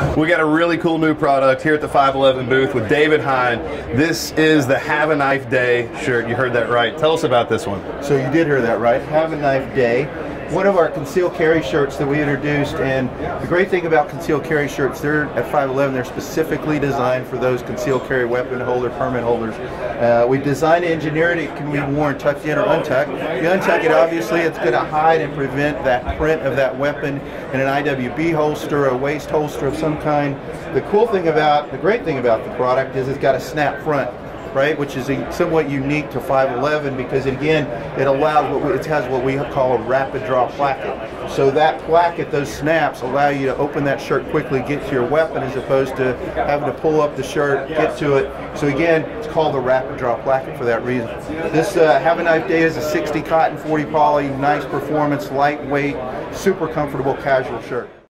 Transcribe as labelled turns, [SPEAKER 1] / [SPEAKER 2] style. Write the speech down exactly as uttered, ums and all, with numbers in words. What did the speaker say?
[SPEAKER 1] We got a really cool new product here at the five eleven booth with David Hein. This is the Have a Knife Day shirt. You heard that right. Tell us about this one.
[SPEAKER 2] So you did hear that right. Have a Knife Day. One of our concealed carry shirts that we introduced, and the great thing about concealed carry shirts, they're at five eleven, they're specifically designed for those concealed carry weapon holder, permit holders. Uh, we designed and engineered it. It can be worn tucked in or untucked. You untuck it, obviously, it's going to hide and prevent that print of that weapon in an I W B holster or a waist holster of some kind. The cool thing about, the great thing about the product is it's got a snap front, right, which is somewhat unique to five eleven because, again, it allows what we, it has what we call a rapid draw placket. So that placket, those snaps, allow you to open that shirt quickly, get to your weapon, as opposed to having to pull up the shirt, get to it. So again, it's called the rapid draw placket for that reason. This uh, Have a Knife Day is a sixty cotton, forty poly, nice performance, lightweight, super comfortable casual shirt.